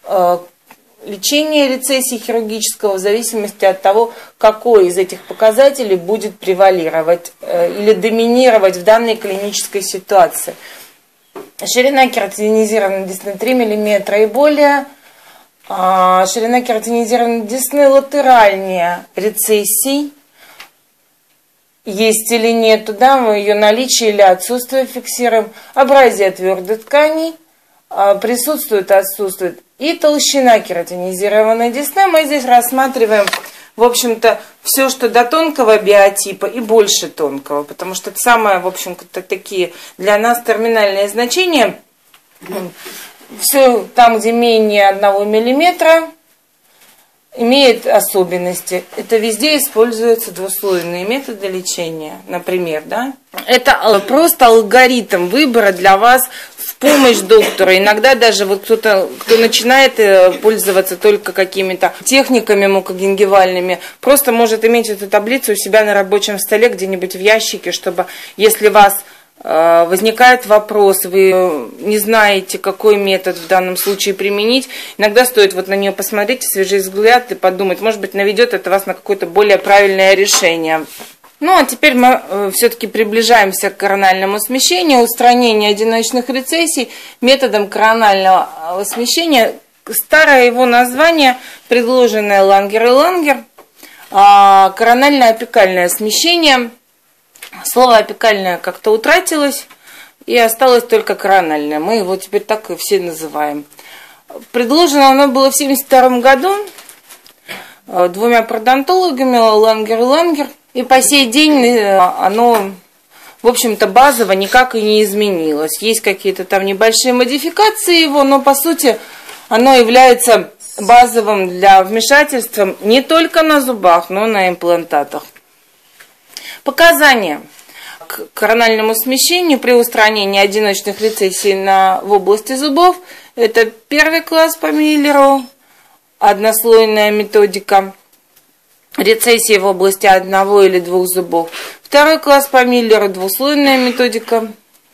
лечение рецессии хирургического в зависимости от того, какой из этих показателей будет превалировать или доминировать в данной клинической ситуации. Ширина кератинизированной десны 3 мм и более. Ширина кератинизированной десны латеральнее рецессий. Есть или нет, да, мы ее наличие или отсутствие фиксируем. Абразия твердой ткани. Присутствует, отсутствует. И толщина кератинизированной десны. Мы здесь рассматриваем, в общем-то, все, что до тонкого биотипа и больше тонкого. Потому что это самое, в общем-то, такие для нас терминальные значения. Все там, где менее 1 мм, имеет особенности. Это везде используются двуслойные методы лечения, например, да? Это просто алгоритм выбора для вас в помощь доктору. Иногда даже вот кто начинает пользоваться только какими-то техниками мукогенгивальными, просто может иметь эту таблицу у себя на рабочем столе где-нибудь в ящике, чтобы, если вас возникает вопрос, вы не знаете, какой метод в данном случае применить, иногда стоит вот на нее посмотреть, свежий взгляд и подумать, может быть, наведет это вас на какое-то более правильное решение. Ну, а теперь мы все-таки приближаемся к корональному смещению, устранению одиночных рецессий методом коронального смещения. Старое его название, предложенное Лангер и Лангер, корональное апикальное смещение. Слово апикальное как-то утратилось, и осталось только корональное. Мы его теперь так и все называем. Предложено оно было в 1972 году двумя пародонтологами, Лангер и Лангер. И по сей день оно, в общем-то, базово никак и не изменилось. Есть какие-то там небольшие модификации его, но по сути оно является базовым для вмешательства не только на зубах, но и на имплантатах. Показания к корональному смещению при устранении одиночных рецессий в области зубов. Это первый класс по Миллеру, однослойная методика. Рецессии в области 1 или 2 зубов. Второй класс по Миллеру, двуслойная методика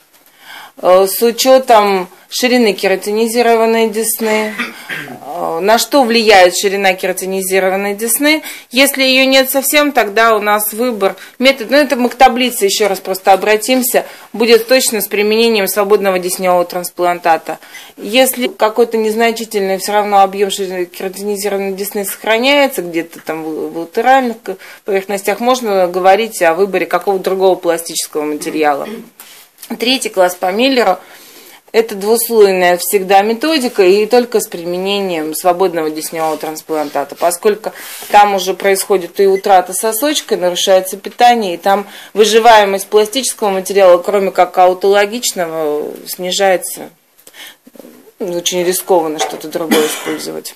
с учетом ширины кератинизированной десны. На что влияет ширина кератинизированной десны? Если ее нет совсем, тогда у нас выбор метод, это мы к таблице еще раз просто обратимся, будет точно с применением свободного десневого трансплантата. Если какой-то незначительный все равно объем ширины кератинизированной десны сохраняется где-то там в латеральных поверхностях, можно говорить о выборе какого-то другого пластического материала. Третий класс по Миллеру. Это двуслойная всегда методика и только с применением свободного десневого трансплантата, поскольку там уже происходит и утрата сосочка, нарушается питание, и там выживаемость пластического материала, кроме как аутологичного, снижается. Очень рискованно что-то другое использовать.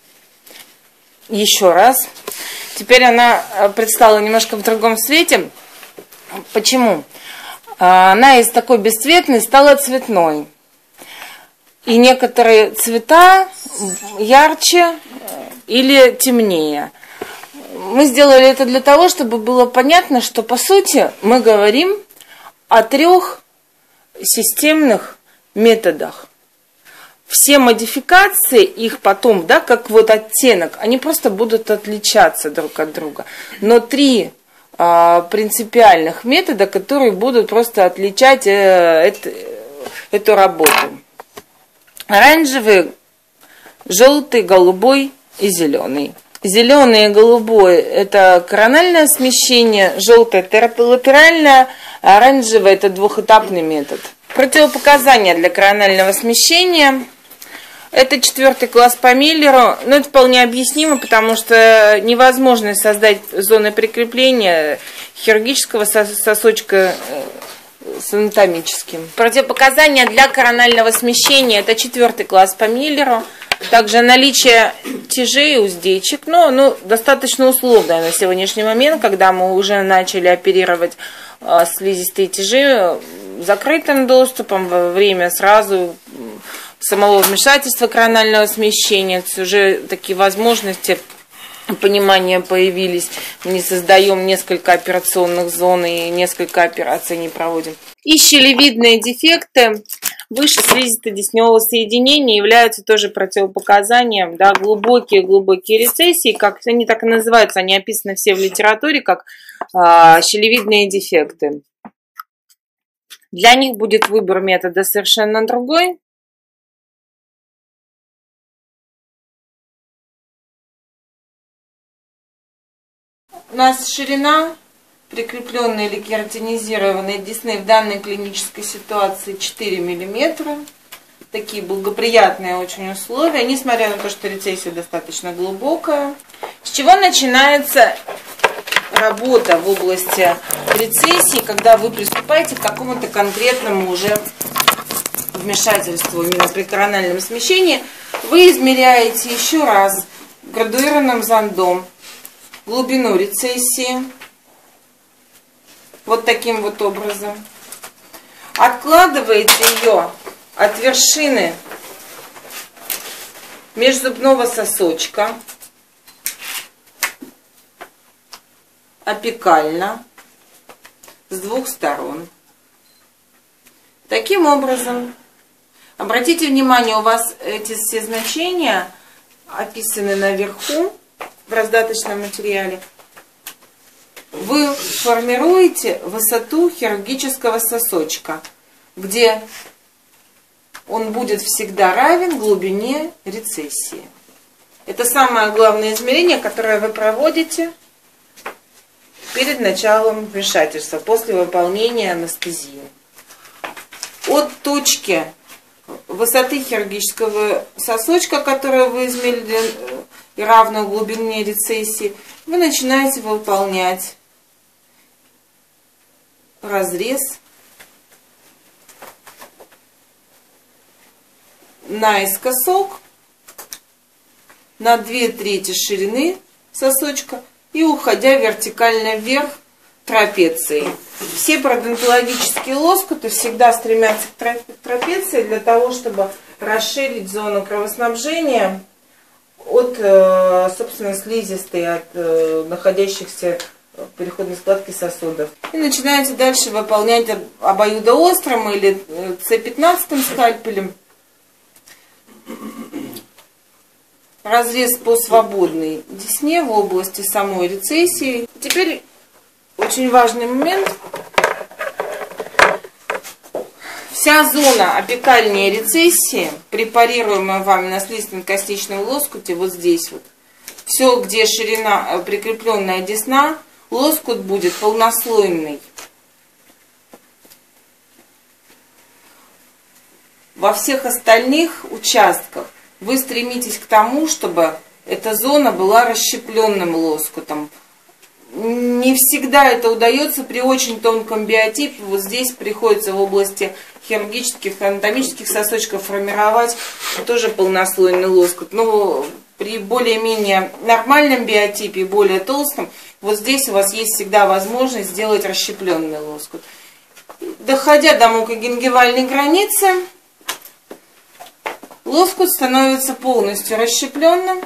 Еще раз. Теперь она предстала немножко в другом свете. Почему? Она из такой бесцветной стала цветной. И некоторые цвета ярче или темнее. Мы сделали это для того, чтобы было понятно, что по сути мы говорим о 3 системных методах. Все модификации их потом, да, как вот оттенок, они просто будут отличаться друг от друга. Но 3 принципиальных метода, которые будут просто отличать эту работу. Оранжевый, желтый, голубой и зеленый. Зеленый и голубой – это корональное смещение, желтое – это латеральное, а оранжевый – это двухэтапный метод. Противопоказания для коронального смещения – это 4 класс по Миллеру, но это вполне объяснимо, потому что невозможно создать зоны прикрепления хирургического сосочка с анатомическим. Противопоказания для коронального смещения – это 4 класс по Миллеру. Также наличие тяжей, уздечек, но достаточно условно на сегодняшний момент, когда мы уже начали оперировать слизистые тяжи закрытым доступом во время сразу самого вмешательства коронального смещения. Уже такие возможности понимания появились. Мы не создаем несколько операционных зон и несколько операций не проводим. И щелевидные дефекты выше слизисто-десневого соединения являются тоже противопоказанием, да, глубокие рецессии, как они так и называются, они описаны все в литературе как щелевидные дефекты. Для них будет выбор метода совершенно другой. У нас ширина прикрепленной или кератинизированной десны в данной клинической ситуации 4 мм. Такие благоприятные очень условия, несмотря на то, что рецессия достаточно глубокая. С чего начинается работа в области рецессии, когда вы приступаете к какому-то конкретному уже вмешательству именно при корональном смещении? Вы измеряете еще раз градуированным зондом глубину рецессии. Вот таким вот образом. Откладываете ее от вершины межзубного сосочка апикально с двух сторон. Таким образом, обратите внимание, у вас эти все значения описаны наверху в раздаточном материале. Вы формируете высоту хирургического сосочка, где он будет всегда равен глубине рецессии. Это самое главное измерение, которое вы проводите перед началом вмешательства, после выполнения анестезии. От точки высоты хирургического сосочка, которую вы измерили, и равную глубине рецессии, вы начинаете выполнять разрез наискосок на 2/3 ширины сосочка и уходя вертикально вверх трапецией. Все пародонтологические лоскуты всегда стремятся к трапеции для того, чтобы расширить зону кровоснабжения от, собственно, слизистой, от находящихся в переходной складке сосудов. И начинаете дальше выполнять обоюдоострым или С15 скальпелем разрез по свободной десне в области самой рецессии. Теперь очень важный момент. Вся зона апикальной рецессии, препарируемая вами на слизисто-косничном лоскуте, вот здесь вот, все, где ширина прикрепленная десна, лоскут будет полнослойный. Во всех остальных участках вы стремитесь к тому, чтобы эта зона была расщепленным лоскутом. Не всегда это удается при очень тонком биотипе. Вот здесь приходится в области хирургических, анатомических сосочков формировать тоже полнослойный лоскут. Но при более-менее нормальном биотипе, более толстом, вот здесь у вас есть всегда возможность сделать расщепленный лоскут. Доходя до мукогенгивальной границы, лоскут становится полностью расщепленным.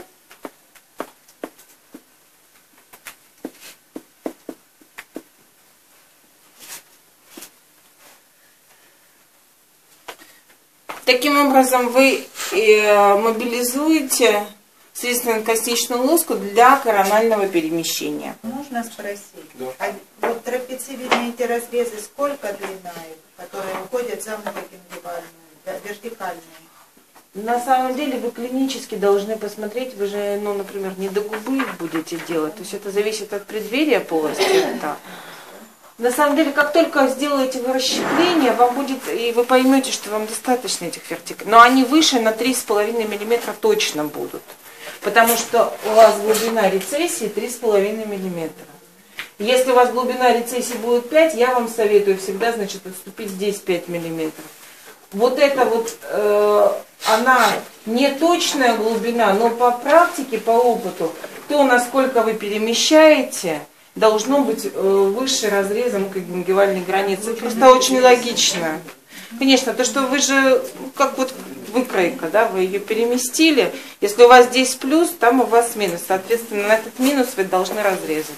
Таким образом, вы мобилизуете слизисто-косничный лоскут для коронального перемещения. Можно спросить? Да. А вот трапециевидные эти разрезы сколько длина, которые уходят за мукогенгивальную, вертикальные? На самом деле вы клинически должны посмотреть, вы же, ну, например, не до губы их будете делать, то есть это зависит от преддверия полости рта. На самом деле, как только сделаете вы расщепление, вам будет, и вы поймете, что вам достаточно этих вертикалей. Но они выше на 3,5 мм точно будут. Потому что у вас глубина рецессии 3,5 мм. Если у вас глубина рецессии будет 5, я вам советую всегда, значит, отступить здесь 5 мм. Вот это вот, она не точная глубина, но по практике, по опыту, то, насколько вы перемещаете, должно быть выше разреза мукогенгивальной границы. Просто очень логично. Конечно, то, что вы же, как вот выкройка, да, вы ее переместили. Если у вас здесь плюс, там у вас минус. Соответственно, на этот минус вы должны разрезать.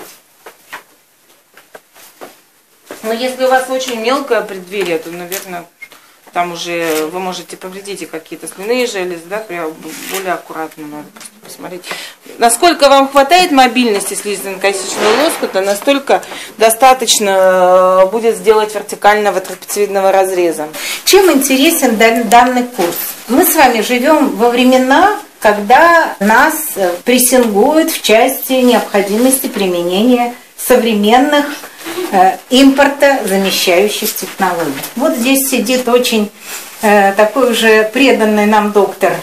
Но если у вас очень мелкое преддверие, то, наверное, там уже вы можете повредить и какие-то слюнные железы, да, более аккуратно надо просто посмотреть. Насколько вам хватает мобильности слизистно-косичного лоскута, настолько достаточно будет сделать вертикального трапециевидного разреза. Чем интересен данный курс? Мы с вами живем во времена, когда нас прессингуют в части необходимости применения современных импортозамещающих технологий. Вот здесь сидит очень такой уже преданный нам доктор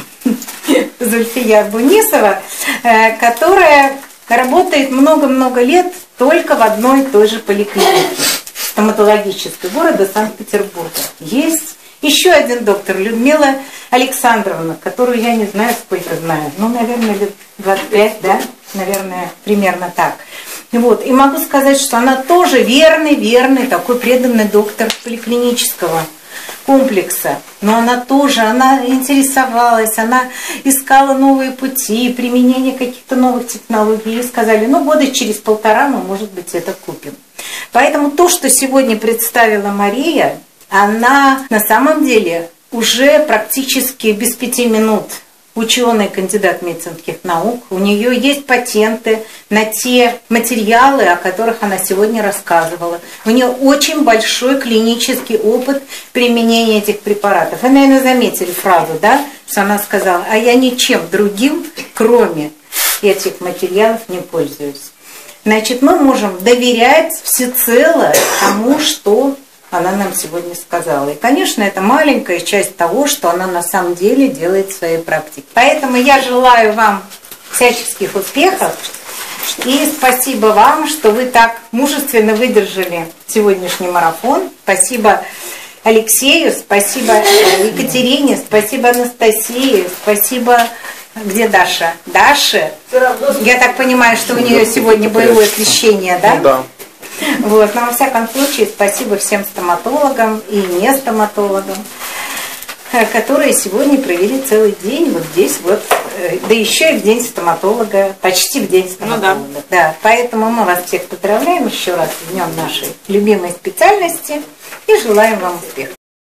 Зульфия Бунисова, которая работает много-много лет только в одной и той же поликлинике стоматологической города Санкт-Петербурга. Есть еще один доктор, Людмила Александровна, которую я не знаю, сколько знаю, ну, наверное, лет 25, да, наверное, примерно так. Вот. И могу сказать, что она тоже верный, такой преданный доктор поликлинического комплекса. Но она тоже, она интересовалась, она искала новые пути, применение каких-то новых технологий. И сказали, ну, года через 1,5 мы, может быть, это купим. Поэтому то, что сегодня представила Мария, она на самом деле уже практически без 5 минут ученый, кандидат медицинских наук. У нее есть патенты на те материалы, о которых она сегодня рассказывала. У нее очень большой клинический опыт применения этих препаратов. Вы, наверное, заметили фразу, да, что она сказала, а я ничем другим, кроме этих материалов, не пользуюсь. Значит, мы можем доверять всецело тому, что она нам сегодня сказала. И, конечно, это маленькая часть того, что она на самом деле делает в своей практике. Поэтому я желаю вам всяческих успехов. И спасибо вам, что вы так мужественно выдержали сегодняшний марафон. Спасибо Алексею, спасибо Екатерине, спасибо Анастасии, спасибо... Где Даша? Даша? Я так понимаю, что у нее сегодня боевое освещение, да? Да. Вот, но во всяком случае, спасибо всем стоматологам и не стоматологам, которые сегодня провели целый день вот здесь вот, да еще и в день стоматолога, почти в день стоматолога. Ну, да. Да, поэтому мы вас всех поздравляем еще раз с днем нашей любимой специальности и желаем вам успехов.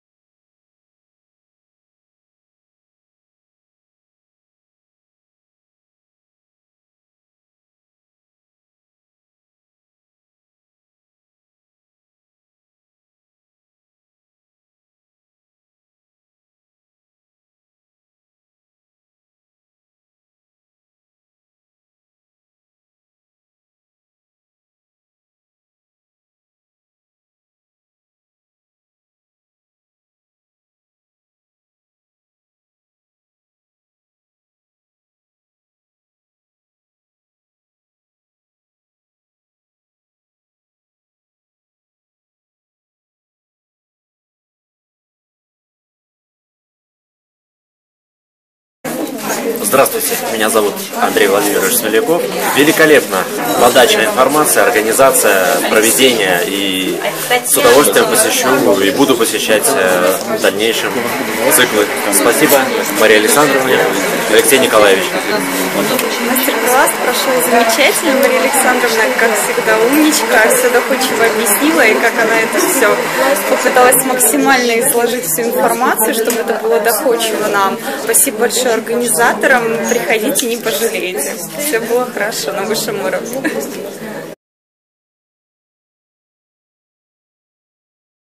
Здравствуйте, меня зовут Андрей Владимирович Смоляков. Великолепно, удачная информация, организация, проведение, и с удовольствием посещу и буду посещать в дальнейшем циклы. Спасибо Марии Александровне, Алексей Николаевич. Мастер-класс прошел замечательно. Мария Александровна, как всегда, умничка, все доходчиво объяснила, и как она это все попыталась максимально изложить всю информацию, чтобы это было доходчиво нам. Спасибо большое организаторам. Приходите, не пожалеете. Все было хорошо на высшем уровне.